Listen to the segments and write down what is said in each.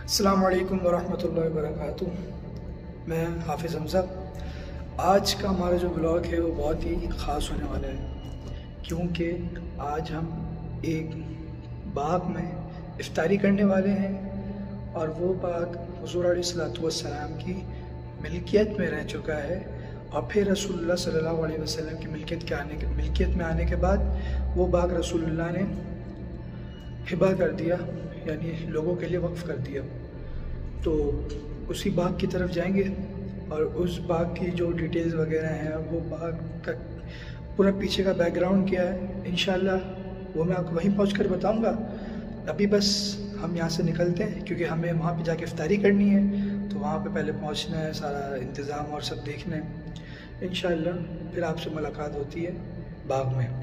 अस्सलाम वालेकुम वरहमतुल्लाहि वबरकातुहू। मैं हाफिज़ हमज़ा। आज का हमारा जो ब्लॉग है वो बहुत ही ख़ास होने वाला है, क्योंकि आज हम एक बाग में इफ्तारी करने वाले हैं और वो बाग हुज़ूर अलैहिस्सलातु वस्सलाम की मिल्कियत में रह चुका है। और फिर रसूलुल्लाह सल्लल्लाहु अलैहि वसल्लम की मिल्कियत में आने के बाद वो बाग रसूलुल्लाह ने हिबा कर दिया, यानी लोगों के लिए वक्फ़ कर दिया। तो उसी बाग की तरफ जाएंगे और उस बाग की जो डिटेल्स वगैरह हैं, वो बाग का पूरा पीछे का बैकग्राउंड क्या है, इंशाल्लाह वो मैं आपको वहीं पहुँच कर बताऊँगा। अभी बस हम यहाँ से निकलते हैं, क्योंकि हमें वहाँ पे जाके इफ्तारी करनी है, तो वहाँ पे पहले पहुँचना है, सारा इंतज़ाम और सब देखना है। इंशाल्लाह फिर आपसे मुलाकात होती है बाग में।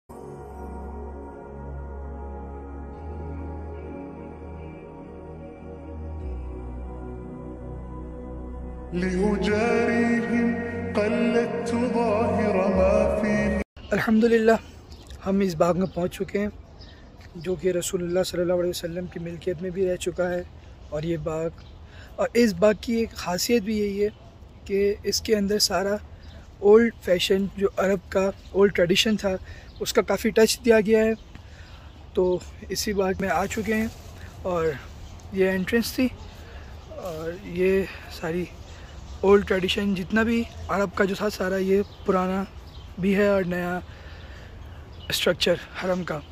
अल्हम्दुलिल्लाह हम इस बाग में पहुंच चुके हैं, जो कि रसूलुल्लाह सल्लल्लाहु अलैहि वसल्लम की मिल्कियत में भी रह चुका है। और ये बाग, और इस बाग की एक ख़ासियत भी यही है कि इसके अंदर सारा ओल्ड फैशन, जो अरब का ओल्ड ट्रेडिशन था, उसका काफ़ी टच दिया गया है। तो इसी बाग में आ चुके हैं और ये एंट्रेंस थी, और ये सारी ओल्ड ट्रेडिशन जितना भी अरब का जो था सारा, ये पुराना भी है और नया स्ट्रक्चर हरम का।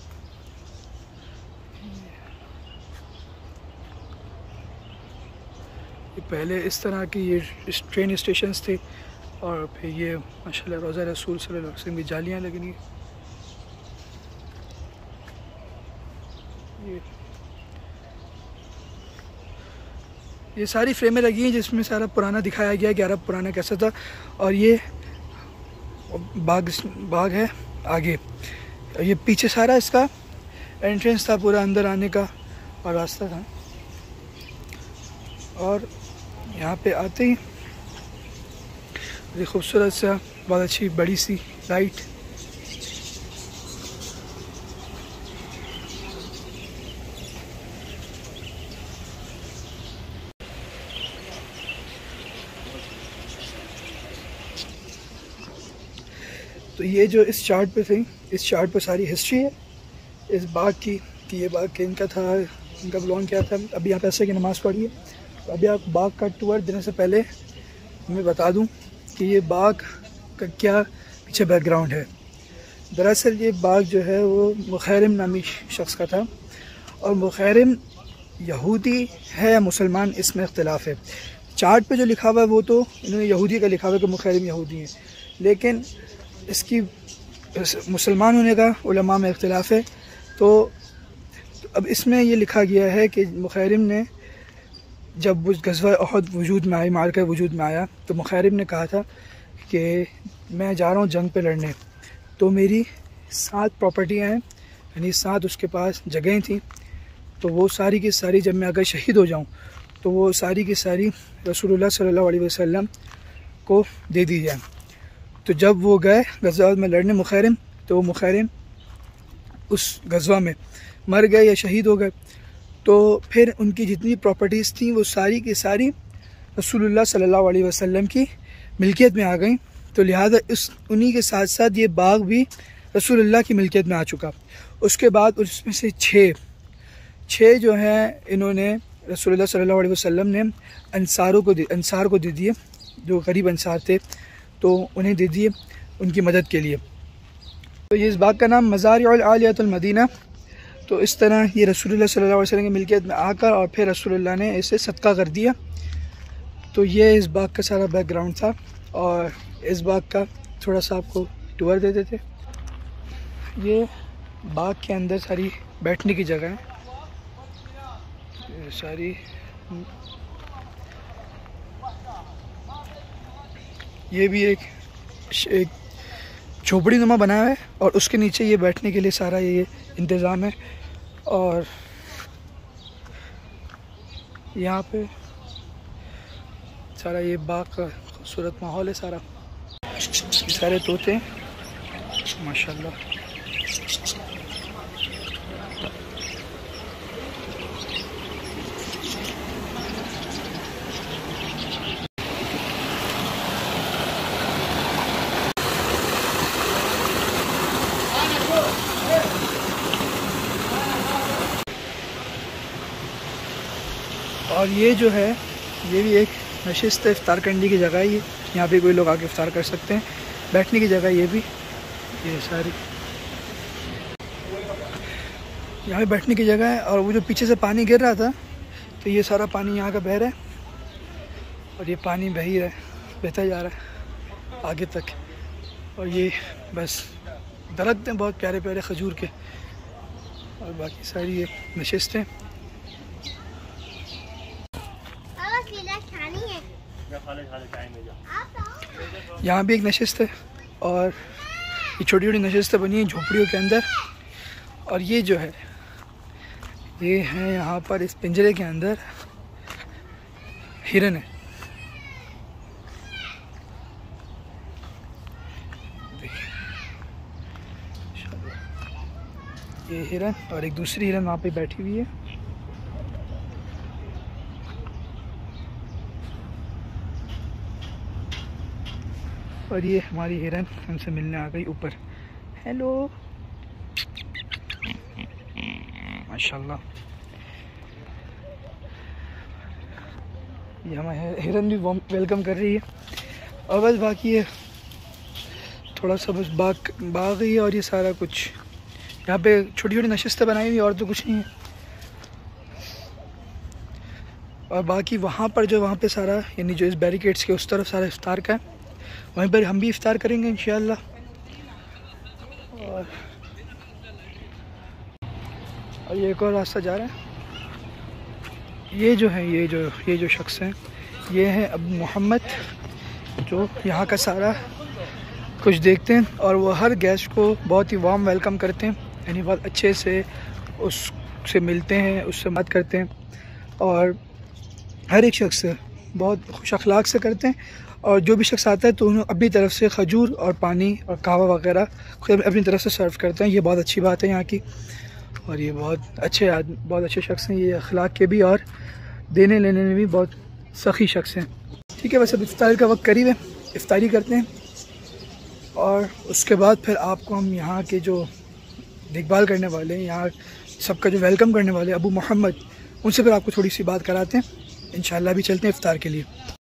ये पहले इस तरह की ये ट्रेन स्टेशंस थे, और फिर ये माशाल्लाह रोज़ा रसूल सल्लल्लाहु अलैहि वसल्लम की जालियाँ लगी। ये सारी फ्रेमें लगी हैं जिसमें सारा पुराना दिखाया गया कि अरब पुराना कैसा था। और ये बाग है आगे, ये पीछे सारा इसका एंट्रेंस था, पूरा अंदर आने का और रास्ता था। और यहाँ पे आते ही ये खूबसूरत सा, बहुत अच्छी बड़ी सी लाइट। तो ये जो इस चार्ट पे थी, इस चार्ट पे सारी हिस्ट्री है इस बाग की, कि ये बाग के इनका था, इनका बिलोंग क्या था। अभी आप ऐसे की नमाज़ पढ़िए। तो अभी आप बाग का टूर देने से पहले मैं बता दूं कि ये बाग का क्या पीछे बैकग्राउंड है। दरअसल ये बाग जो है वो मुखैरिम नामी शख्स का था, और मुखैरिम यहूदी है या मुसलमान, इसमें इख्तिलाफ है। चार्ट पे जो लिखा हुआ है वो तो इन्होंने यहूदी का लिखा हुआ है कि मुखैरिम यहूदी हैं, लेकिन इसकी मुसलमान होने का उलमा में इख्तिलाफ है। तो अब इसमें ये लिखा गया है कि मुखैरिम ने जब उस गज़वा उहद वजूद में आई, मारका वजूद में आया, तो मुखैरिम ने कहा था कि मैं जा रहा हूँ जंग पे लड़ने। तो मेरी 7 प्रॉपर्टियाँ हैं, यानी 7 उसके पास जगहें थी, तो वो सारी की सारी जब मैं अगर शहीद हो जाऊँ तो वो सारी की सारी रसूलुल्लाह सल्लल्लाहु अलैहि वसल्लम को दे दी जाए। तो जब वो गए गज़वा में लड़ने मुखैरिम, तो वो मुखैरिम उस गज़वा में मर गए या शहीद हो गए। तो फिर उनकी जितनी प्रॉपर्टीज़ थी वो सारी की सारी रसूलुल्लाह सल्लल्लाहु अलैहि वसल्लम की मिल्कियत में आ गई। तो लिहाजा उन्हीं के साथ साथ ये बाग भी रसूलुल्लाह की मिल्कियत में आ चुका। उसके बाद उसमें से 6 जो हैं इन्होंने रसूलुल्लाह सल्लल्लाहु अलैहि वसल्लम ने अंसार को दे दिए, जो गरीब अंसार थे, तो उन्हें दे दिए उनकी मदद के लिए। तो ये इस बाग का नाम मज़ारिउल आलियतुल मदीना। तो इस तरह ये रसूलुल्लाह सल्लल्लाहु अलैहि वसल्लम की मिल्कियत में आकर और फिर रसूलुल्लाह ने इसे सदका कर दिया। तो ये इस बाग का सारा बैकग्राउंड था, और इस बाग का थोड़ा सा आपको टूर दे देते। ये बाग के अंदर सारी बैठने की जगह है, सारी ये भी एक झोपड़ी नुमा बनाया है, और उसके नीचे ये बैठने के लिए सारा ये इंतज़ाम है। और यहाँ पे सारा ये बाग का खूबसूरत माहौल है, सारा सारे तोते माशाल्लाह। और ये जो है ये भी एक नशिस्त है, इफ्तार करने की जगह है ये। यहाँ पे कोई लोग आके इफ्तार कर सकते हैं, बैठने की जगह ये भी, ये सारी यहाँ पे बैठने की जगह है। और वो जो पीछे से पानी गिर रहा था तो ये सारा पानी यहाँ का बह रहा है और ये पानी बह ही रहा है, बहता जा रहा है आगे तक। और ये बस दरख्त हैं बहुत प्यारे प्यारे खजूर के, और बाकी सारी ये नशिस्तें। यहाँ भी एक नशिस्त है और ये छोटी छोटी नशिस्तें बनी हैं झोपड़ियों के अंदर। और ये जो है ये है यहाँ पर इस पिंजरे के अंदर हिरन है। देखिए ये हिरन और एक दूसरी हिरन वहाँ पे बैठी हुई है। और ये हमारी हिरन हमसे मिलने आ गई ऊपर। हेलो माशाल्लाह। ये हमारे हिरन भी वेलकम कर रही है। और बस बाकी है थोड़ा सा बस बाग ही है। और ये सारा कुछ यहाँ पे छोटी छोटी नशिस्तें बनाई हुई और तो कुछ नहीं है। और बाकी वहाँ पर जो वहाँ पे सारा यानी जो इस बैरिकेड्स के उस तरफ सारा इफ्तार का है, वहीं पर हम भी इफ्तार करेंगे इंशाअल्लाह। और ये एक और रास्ता जा रहा है। ये जो है ये जो शख्स हैं ये है अबू मोहम्मद, जो यहाँ का सारा कुछ देखते हैं। और वो हर गेस्ट को बहुत ही वार्म वेलकम करते हैं, यानी बहुत अच्छे से उससे मिलते हैं, उससे बात करते हैं। और हर एक शख्स से बहुत खुश अखलाक से करते हैं। और जो भी शख्स आता है तो उन्हें अपनी तरफ से खजूर और पानी और कहवा वगैरह खुद अपनी तरफ से सर्व करते हैं। ये बहुत अच्छी बात है यहाँ की। और ये बहुत अच्छे शख्स हैं, ये अखलाक के भी और देने लेने में भी बहुत सखी शख्स हैं। ठीक है, बस अब इफ्तार का वक्त करीब है, इफ्तारी करते हैं और उसके बाद फिर आपको हम यहाँ के जो देखभाल करने वाले हैं, यहाँ सबका जो वेलकम करने वाले अबू मोहम्मद, उनसे फिर आपको थोड़ी सी बात कराते हैं। इंशाल्लाह भी चलते हैं इफ्तार के लिए।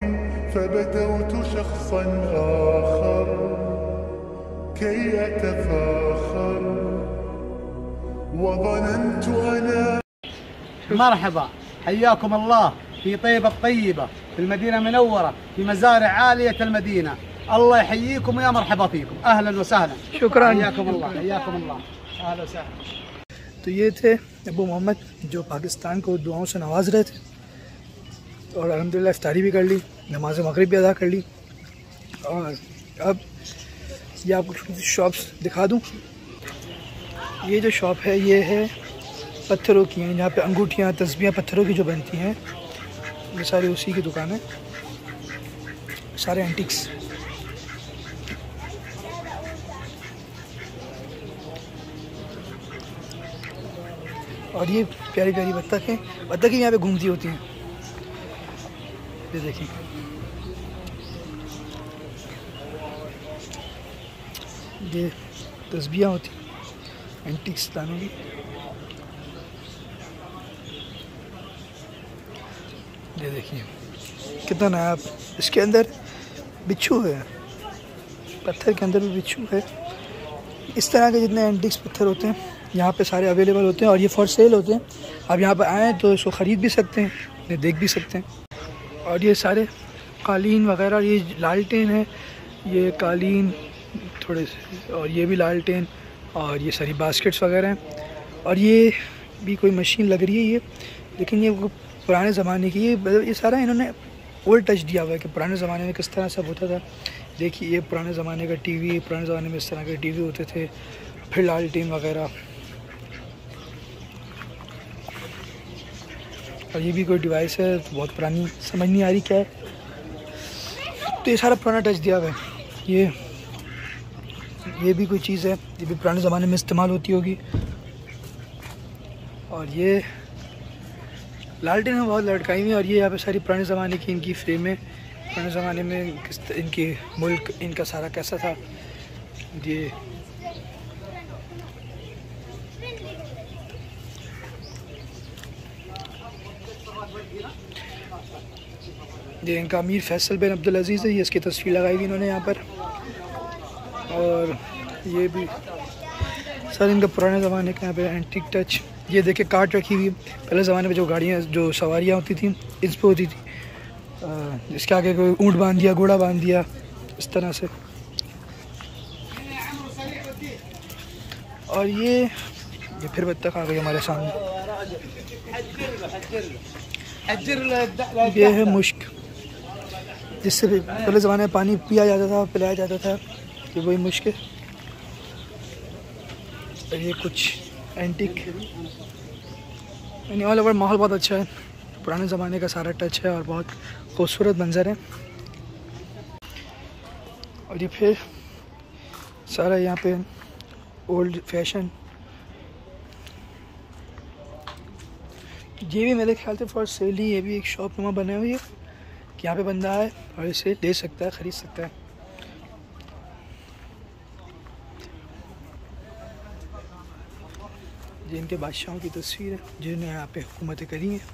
مرحبا حياكم الله في طيبة الطيبة في المدينة المنورة في مزارع عالية المدينة. الله يحييكم ويا مرحبا فيكم، أهلا وسهلا، शुक्रान, حياكم الله حياكم الله، أهلا وسهلا। तो ये थे अबू मोहम्मद जो पाकिस्तान को दुआओं से नवाज रहे थे। और अल्हम्दुलिल्लाह इफ्तारी भी कर ली, नमाज मगरिब भी अदा कर ली। और अब ये आपको छोटी सी शॉप्स दिखा दूँ। ये जो शॉप है ये है पत्थरों की हैं, जहाँ पे अंगूठियाँ तस्बीहां पत्थरों की जो बनती हैं, ये सारी उसी की दुकान है, सारे एंटिक्स। और ये प्यारी प्यारी बत्तखें यहाँ पे घूमती होती हैं। ये देखिए, ये तस्बीहां होती एंटिक्स दानों की। ये देखिए कितना नायाब, इसके अंदर बिच्छू है, पत्थर के अंदर भी बिच्छू है। इस तरह के जितने एंटिक्स पत्थर होते हैं यहाँ पे सारे अवेलेबल होते हैं और ये फॉर सेल होते हैं। आप यहाँ पर आएँ तो इसको ख़रीद भी सकते हैं, इन्हें देख भी सकते हैं। और ये सारे कालीन वगैरह, ये लालटेन है, ये कालीन थोड़े से, और ये भी लालटेन, और ये सारी बास्केट्स वगैरह हैं। और ये भी कोई मशीन लग रही है ये, लेकिन ये पुराने ज़माने की, ये सारा इन्होंने ओल्ड टच दिया हुआ है कि पुराने ज़माने में किस तरह सब होता था। देखिए ये पुराने ज़माने का टीवी, पुराने ज़माने में इस तरह के टीवी होते थे, फिर लालटेन वगैरह। और ये भी कोई डिवाइस है, तो बहुत पुरानी, समझ नहीं आ रही क्या है। तो ये सारा पुराना टच दिया हुआ है। ये भी कोई चीज़ है, ये भी पुराने ज़माने में इस्तेमाल होती होगी। और ये लालटेन में बहुत लटकाई हुई है। और ये यहाँ पे सारी पुराने ज़माने की इनकी फ्रेमें, पुराने ज़माने में किस इनकी मुल्क, इनका सारा कैसा था। ये ये इनका अमीर फैसल बिन अब्दुल अजीज़ है, ये इसकी तस्वीर लगाई हुई इन्होंने यहाँ पर। और ये भी सर इनका पुराने ज़माने का यहाँ पे एंटीक टच। ये देखे कार्ट रखी हुई। पहले ज़माने में जो गाड़ियाँ जो सवारियाँ होती थी इस पर होती थी, इसके आगे कोई ऊँट बांध दिया, घोड़ा बांध दिया, इस तरह से। और ये फिर बत्तख आ गई हमारे सामने। ये है मुश्क, जिससे पहले ज़माने में पानी पिया जाता था, पिलाया जाता था, ये वही मुश्क है। और ये कुछ एंटीक, यानी ऑल ओवर माहौल बहुत अच्छा है, पुराने ज़माने का सारा टच है और बहुत खूबसूरत मंज़र है। और ये फिर सारा यहाँ पे ओल्ड फैशन। ये भी मेरे ख्याल से फॉर सेल ही, ये भी एक शॉप नुमा बने हुई है कि यहाँ पे बंदा है और इसे ले सकता है, ख़रीद सकता है। ये इनके बादशाहों की तस्वीर है जिन्होंने यहाँ पे हुकूमतें करी हैं।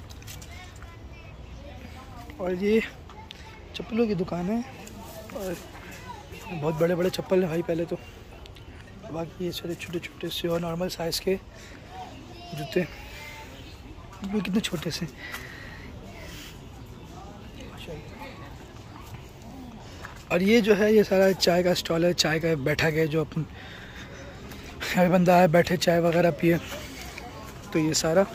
और ये चप्पलों की दुकान है और बहुत बड़े बड़े चप्पल है भाई पहले तो, बाकी ये सारे छोटे छोटे से और नॉर्मल साइज़ के जूते, वो कितने छोटे से। और ये जो है ये सारा चाय का स्टॉल है, चाय का बैठा गया जो अपन हर बंदा है बैठे चाय वगैरह पिए, तो ये सारा।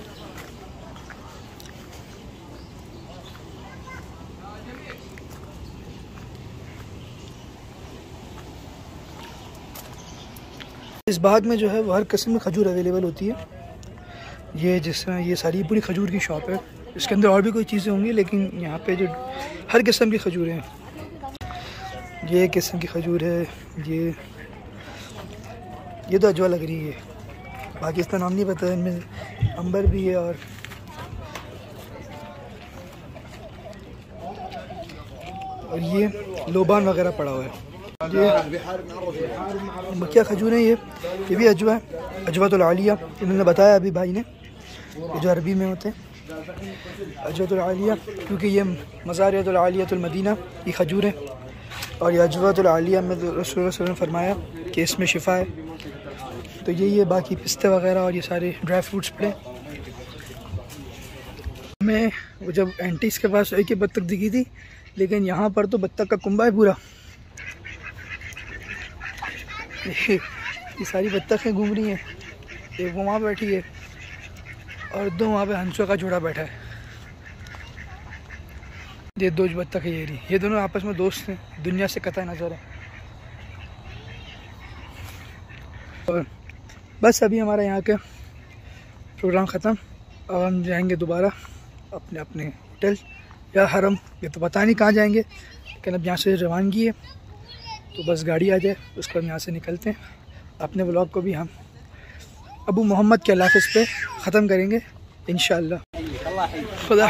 इस बाग में जो है वो हर किस्म की खजूर अवेलेबल होती है। ये जिस तरह ये सारी पूरी खजूर की शॉप है, इसके अंदर और भी कोई चीज़ें होंगी लेकिन यहाँ पे जो हर किस्म की खजूरें हैं। ये किस्म की खजूर है, ये तो अजवा लग रही है, बाकी इसका नाम नहीं पता है। इनमें अंबर भी है और ये लोबान वगैरह पड़ा हुआ है। ये मक्या खजूर है, ये भी अजवा है, अजवातुल आलिया इन्होंने बताया अभी भाई ने, ये जो अरबी में होते हैं अजवातुल आलिया, क्योंकि ये मज़ारियतुल आलियतुल मदीना की खजूर है। और ये अजवातुल आलिया में रसूल सल्लल्लाहु अलैहि वसल्लम ने फरमाया कि इसमें शिफा है। तो ये बाकी पिस्ते वगैरह और ये सारे ड्राई फ्रूट्स पड़े। मैं वो जब एंटीक्स के पास एक ही बत्तख दिखी थी, लेकिन यहाँ पर तो बत्तख का कुंबा है पूरा। ये सारी बत्तखें घूम रही हैं, एक वो वहाँ बैठी है और दो वहाँ पे हंसों का जोड़ा बैठा है। ये दो बत्तख है, ये दोनों आपस में दोस्त हैं, दुनिया से कतई नज़र है। और बस अभी हमारा यहाँ का प्रोग्राम ख़त्म, अब हम जाएंगे दोबारा अपने अपने होटल या हरम, ये तो पता नहीं कहाँ जाएंगे, लेकिन अब यहाँ से रवानगी है तो बस गाड़ी आ जाए उसको हम यहाँ से निकलते हैं। अपने व्लॉग को भी हम अबू मोहम्मद के हाफिज़ पे ख़त्म करेंगे इंशाअल्लाह। खुदा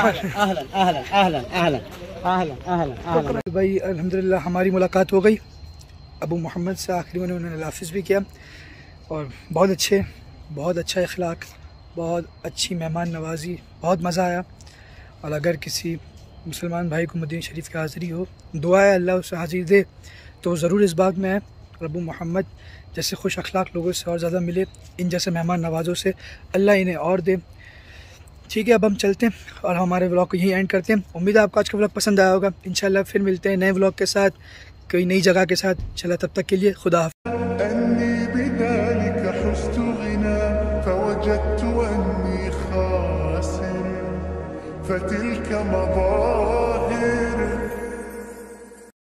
भाई अल्हम्दुलिल्लाह हमारी मुलाकात हो गई अबू मोहम्मद से, आखिरी में उन्होंने हाफिज़ भी किया और बहुत अच्छे, बहुत अच्छा अखलाक, बहुत अच्छी मेहमान नवाजी, बहुत मज़ा आया। और अगर किसी मुसलमान भाई को मदीना शरीफ की हाज़िरी हो, दुआ है अल्लाह उसे हाज़िर दे, तो ज़रूर इस बाग में आए। अबू मोहम्मद जैसे खुश अखलाक लोगों से और ज़्यादा मिले, इन जैसे मेहमान नवाज़ों से अल्लाह इन्हें और दे। ठीक है, अब हम चलते हैं और हमारे व्लॉग को यहीं एंड करते हैं। उम्मीद है आपको आज का व्लॉग पसंद आया होगा। इंशाल्लाह फिर मिलते हैं नए व्लॉग के साथ, कोई नई जगह के साथ। चला तब तक के लिए खुदा हाफ़िज़।